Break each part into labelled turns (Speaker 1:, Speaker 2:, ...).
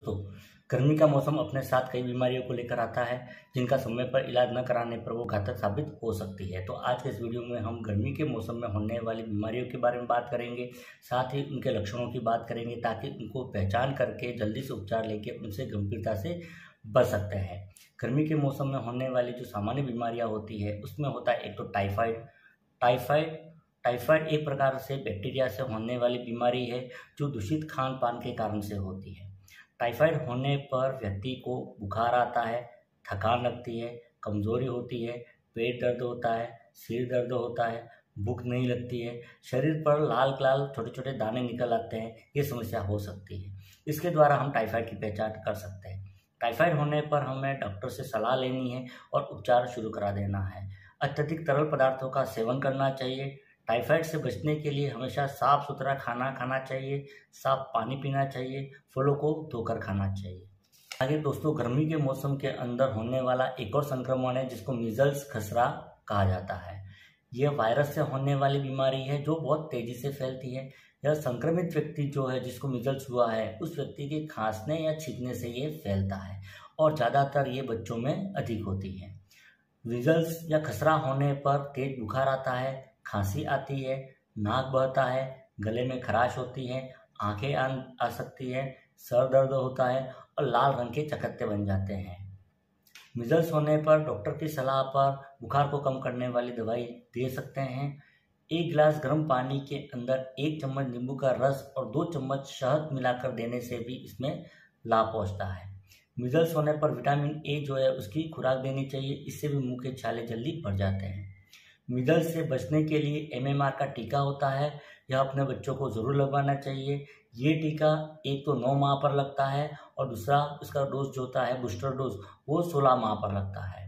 Speaker 1: तो गर्मी का मौसम अपने साथ कई बीमारियों को लेकर आता है जिनका समय पर इलाज न कराने पर वो घातक साबित हो सकती है। तो आज के इस वीडियो में हम गर्मी के मौसम में होने वाली बीमारियों के बारे में बात करेंगे, साथ ही उनके लक्षणों की बात करेंगे ताकि उनको पहचान करके जल्दी से उपचार लेके उनसे गंभीरता से बच सकते हैं। गर्मी के मौसम में होने वाली जो सामान्य बीमारियाँ होती है उसमें होता है एक तो टाइफाइड एक प्रकार से बैक्टीरिया से होने वाली बीमारी है जो दूषित खान पान के कारण से होती है। टाइफाइड होने पर व्यक्ति को बुखार आता है, थकान लगती है, कमजोरी होती है, पेट दर्द होता है, सिर दर्द होता है, भूख नहीं लगती है, शरीर पर लाल लाल छोटे छोटे दाने निकल आते हैं। ये समस्या हो सकती है। इसके द्वारा हम टाइफाइड की पहचान कर सकते हैं। टाइफाइड होने पर हमें डॉक्टर से सलाह लेनी है और उपचार शुरू करा देना है। अत्यधिक तरल पदार्थों का सेवन करना चाहिए। टाइफाइड से बचने के लिए हमेशा साफ सुथरा खाना खाना चाहिए, साफ पानी पीना चाहिए, फलों को धोकर खाना चाहिए। आगे दोस्तों, गर्मी के मौसम के अंदर होने वाला एक और संक्रमण है जिसको मीजल्स खसरा कहा जाता है। यह वायरस से होने वाली बीमारी है जो बहुत तेजी से फैलती है। यह संक्रमित व्यक्ति जो है जिसको मीजल्स हुआ है उस व्यक्ति के खांसने या छींकने से ये फैलता है और ज़्यादातर ये बच्चों में अधिक होती है। मीजल्स या खसरा होने पर तेज बुखार आता है, खांसी आती है, नाक बहता है, गले में खराश होती है, आंखें आ सकती है, सर दर्द होता है और लाल रंग के चकत्ते बन जाते हैं। मीजल्स होने पर डॉक्टर की सलाह पर बुखार को कम करने वाली दवाई दे सकते हैं। एक गिलास गर्म पानी के अंदर 1 चम्मच नींबू का रस और 2 चम्मच शहद मिलाकर देने से भी इसमें लाभ पहुंचता है। मीजल्स होने पर विटामिन ए जो है उसकी खुराक देनी चाहिए, इससे भी मुंह के छाले जल्दी भर जाते हैं। मीजल्स से बचने के लिए MMR का टीका होता है, यह अपने बच्चों को ज़रूर लगवाना चाहिए। ये टीका एक तो 9 माह पर लगता है और दूसरा इसका डोज जो होता है बूस्टर डोज वो 16 माह पर लगता है।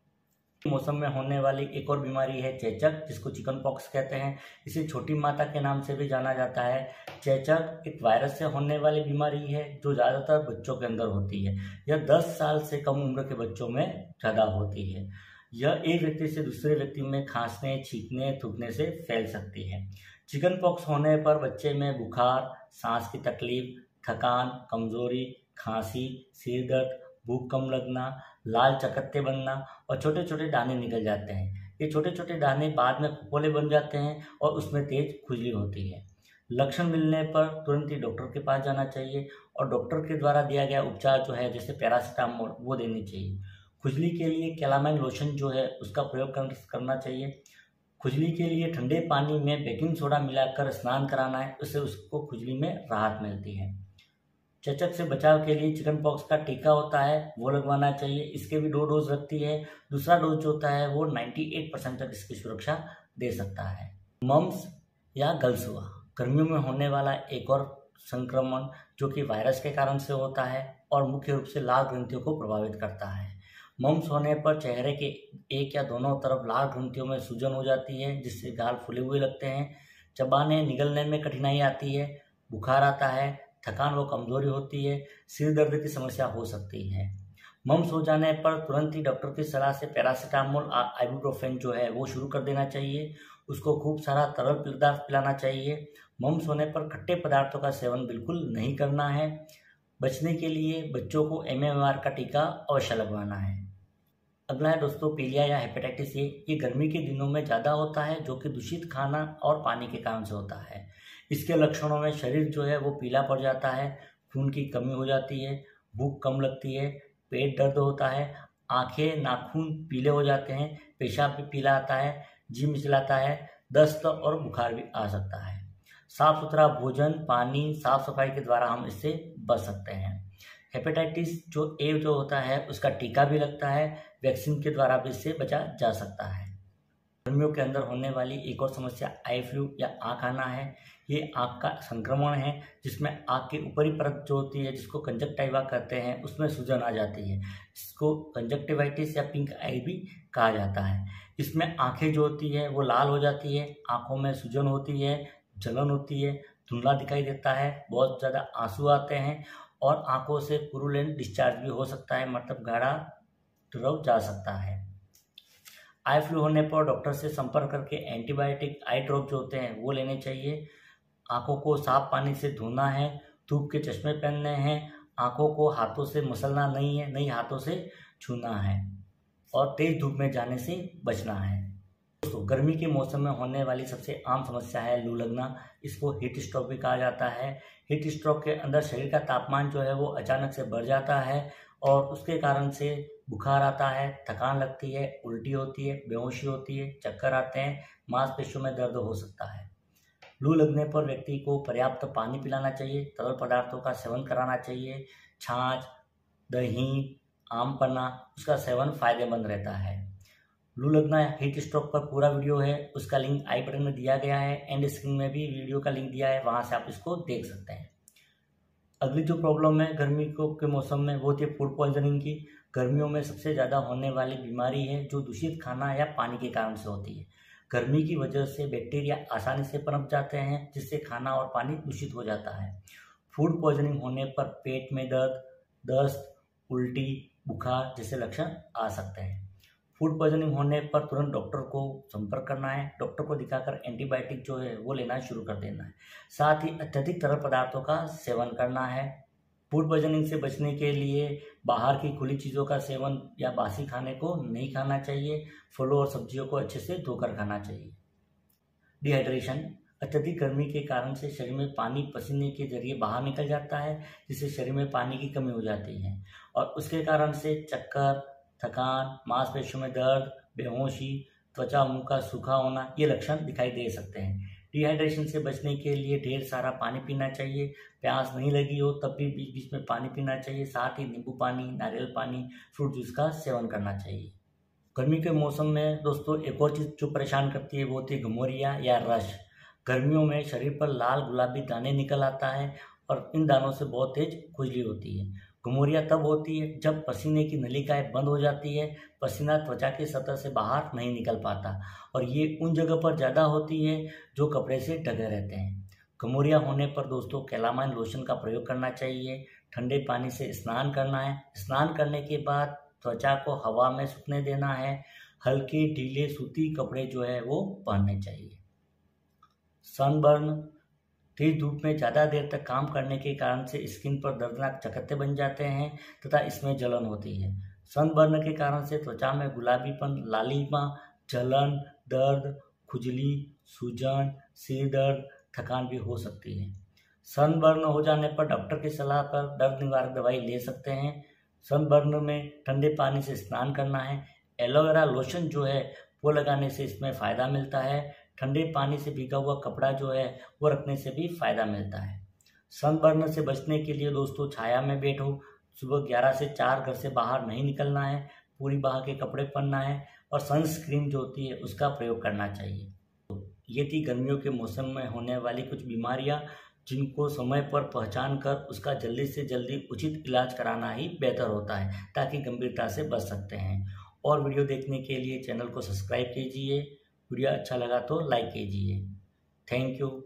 Speaker 1: मौसम में होने वाली एक और बीमारी है चेचक, जिसको चिकन पॉक्स कहते हैं। इसे छोटी माता के नाम से भी जाना जाता है। चेचक एक वायरस से होने वाली बीमारी है जो ज़्यादातर बच्चों के अंदर होती है। यह 10 साल से कम उम्र के बच्चों में ज़्यादा होती है। यह एक व्यक्ति से दूसरे व्यक्ति में खांसने, छींकने, थूकने से फैल सकती है। चिकन पॉक्स होने पर बच्चे में बुखार, सांस की तकलीफ, थकान, कमजोरी, खांसी, सिर दर्द, भूख कम लगना, लाल चकत्ते बनना और छोटे छोटे दाने निकल जाते हैं। ये छोटे छोटे दाने बाद में फफोले बन जाते हैं और उसमें तेज खुजली होती है। लक्षण मिलने पर तुरंत ही डॉक्टर के पास जाना चाहिए और डॉक्टर के द्वारा दिया गया उपचार जो है जैसे पैरासीटामोल वो देनी चाहिए। खुजली के लिए कैलामाइन लोशन जो है उसका प्रयोग करना चाहिए। खुजली के लिए ठंडे पानी में बेकिंग सोडा मिलाकर स्नान कराना है, उससे उसको खुजली में राहत मिलती है। चेचक से बचाव के लिए चिकन पॉक्स का टीका होता है वो लगवाना चाहिए। इसके भी 2 डोज लगती है। दूसरा डोज जो होता है वो 98% तक इसकी सुरक्षा दे सकता है। मम्स या गलसुआ गर्मियों में होने वाला एक और संक्रमण जो कि वायरस के कारण से होता है और मुख्य रूप से लाल ग्रंथियों को प्रभावित करता है। मम्स होने पर चेहरे के एक या दोनों तरफ लाल ग्रंथियों में सूजन हो जाती है जिससे गाल फूले हुए लगते हैं, चबाने निगलने में कठिनाई आती है, बुखार आता है, थकान व कमजोरी होती है, सिर दर्द की समस्या हो सकती है। मम्स हो जाने पर तुरंत ही डॉक्टर की सलाह से पैरासीटामोल, आइबुप्रोफेन जो है वो शुरू कर देना चाहिए। उसको खूब सारा तरल पदार्थ पिलाना चाहिए। मम्स होने पर खट्टे पदार्थों का सेवन बिल्कुल नहीं करना है। बचने के लिए बच्चों को MMR का टीका अवश्य लगवाना है। अगला है दोस्तों पीलिया या हेपेटाइटिस ए। ये गर्मी के दिनों में ज़्यादा होता है जो कि दूषित खाना और पानी के कारण से होता है। इसके लक्षणों में शरीर जो है वो पीला पड़ जाता है, खून की कमी हो जाती है, भूख कम लगती है, पेट दर्द होता है, आंखें नाखून पीले हो जाते हैं, पेशाब भी पीला आता है, जी मिचलाता है, दस्त और बुखार भी आ सकता है। साफ सुथरा भोजन, पानी, साफ सफाई के द्वारा हम इससे बच सकते हैं। हेपेटाइटिस जो ए जो होता है उसका टीका भी लगता है, वैक्सीन के द्वारा भी इससे बचा जा सकता है। गर्मियों के अंदर होने वाली एक और समस्या आई फ्लू या आँख आना है। ये आँख का संक्रमण है जिसमें आँख की ऊपरी परत जो होती है जिसको कंजक्टिवा कहते हैं उसमें सूजन आ जाती है। इसको कंजक्टिवाइटिस या पिंक आई भी कहा जाता है। इसमें आँखें जो होती है वो लाल हो जाती है, आँखों में सूजन होती है, जलन होती है, धुंधला दिखाई देता है, बहुत ज़्यादा आंसू आते हैं और आंखों से पुरुलेंट डिस्चार्ज भी हो सकता है, मतलब गाढ़ा द्रव जा सकता है। आई फ्लू होने पर डॉक्टर से संपर्क करके एंटीबायोटिक आई ड्रॉप जो होते हैं वो लेने चाहिए। आंखों को साफ पानी से धोना है, धूप के चश्मे पहनने हैं, आँखों को हाथों से मसलना नहीं है, नहीं हाथों से छूना है और तेज धूप में जाने से बचना है। दोस्तों, गर्मी के मौसम में होने वाली सबसे आम समस्या है लू लगना। इसको हीट स्ट्रोक भी कहा जाता है। हीट स्ट्रोक के अंदर शरीर का तापमान जो है वो अचानक से बढ़ जाता है और उसके कारण से बुखार आता है, थकान लगती है, उल्टी होती है, बेहोशी होती है, चक्कर आते हैं, मांसपेशियों में दर्द हो सकता है। लू लगने पर व्यक्ति को पर्याप्त पानी पिलाना चाहिए, तरल पदार्थों का सेवन कराना चाहिए। छाछ, दही, आम पन्ना, उसका सेवन फायदेमंद रहता है। लू लगना हीट स्ट्रोक पर पूरा वीडियो है, उसका लिंक आई बटन में दिया गया है, एंड स्क्रीन में भी वीडियो का लिंक दिया है, वहां से आप इसको देख सकते हैं। अगली जो प्रॉब्लम है गर्मी के मौसम में वो होती है फूड पॉइजनिंग की। गर्मियों में सबसे ज़्यादा होने वाली बीमारी है जो दूषित खाना या पानी के कारण से होती है। गर्मी की वजह से बैक्टीरिया आसानी से पनप जाते हैं, जिससे खाना और पानी दूषित हो जाता है। फूड पॉइजनिंग होने पर पेट में दर्द, दस्त, उल्टी, बुखार जैसे लक्षण आ सकते हैं। फूड पॉइजनिंग होने पर तुरंत डॉक्टर को संपर्क करना है। डॉक्टर को दिखाकर एंटीबायोटिक जो है वो लेना शुरू कर देना है। साथ ही अत्यधिक तरल पदार्थों का सेवन करना है। फूड पॉइजनिंग से बचने के लिए बाहर की खुली चीज़ों का सेवन या बासी खाने को नहीं खाना चाहिए। फलों और सब्जियों को अच्छे से धोकर खाना चाहिए। डिहाइड्रेशन, अत्यधिक गर्मी के कारण से शरीर में पानी पसीने के जरिए बाहर निकल जाता है, जिससे शरीर में पानी की कमी हो जाती है और उसके कारण से चक्कर, थकान, मांसपेशियों में दर्द, बेहोशी, त्वचा मुंह का सूखा होना ये लक्षण दिखाई दे सकते हैं। डिहाइड्रेशन से बचने के लिए ढेर सारा पानी पीना चाहिए। प्यास नहीं लगी हो तब भी बीच बीच में पानी पीना चाहिए। साथ ही नींबू पानी, नारियल पानी, फ्रूट जूस का सेवन करना चाहिए। गर्मी के मौसम में दोस्तों एक और चीज़ जो परेशान करती है वो होती है घमौरिया या रश। गर्मियों में शरीर पर लाल गुलाबी दाने निकल आता है और इन दानों से बहुत तेज खुजली होती है। घमौरिया तब होती है जब पसीने की नलिकाएं बंद हो जाती है, पसीना त्वचा की सतह से बाहर नहीं निकल पाता और ये उन जगह पर ज़्यादा होती है जो कपड़े से ढके रहते हैं। घमौरिया होने पर दोस्तों कैलामाइन लोशन का प्रयोग करना चाहिए। ठंडे पानी से स्नान करना है। स्नान करने के बाद त्वचा को हवा में सूखने देना है। हल्के ढीले सूती कपड़े जो है वो पहनने चाहिए। सनबर्न, तेज धूप में ज़्यादा देर तक काम करने के कारण से स्किन पर दर्दनाक चकत्ते बन जाते हैं तथा इसमें जलन होती है। सनबर्न के कारण से त्वचा में गुलाबीपन, लालिमा, जलन, दर्द, खुजली, सूजन, सिर दर्द, थकान भी हो सकती है। सनबर्न हो जाने पर डॉक्टर की सलाह पर दर्द निवारक दवाई ले सकते हैं। सनबर्न में ठंडे पानी से स्नान करना है। एलोवेरा लोशन जो है वो लगाने से इसमें फ़ायदा मिलता है। ठंडे पानी से भीगा हुआ कपड़ा जो है वो रखने से भी फ़ायदा मिलता है। सनबर्न से बचने के लिए दोस्तों छाया में बैठो। सुबह 11 से 4 घर से बाहर नहीं निकलना है। पूरी बाह के कपड़े पहनना है और सनस्क्रीन जो होती है उसका प्रयोग करना चाहिए। ये थी गर्मियों के मौसम में होने वाली कुछ बीमारियां जिनको समय पर पहचान कर उसका जल्दी से जल्दी उचित इलाज कराना ही बेहतर होता है ताकि गंभीरता से बच सकते हैं। और वीडियो देखने के लिए चैनल को सब्सक्राइब कीजिए। वीडियो अच्छा लगा तो लाइक कीजिए। Thank you.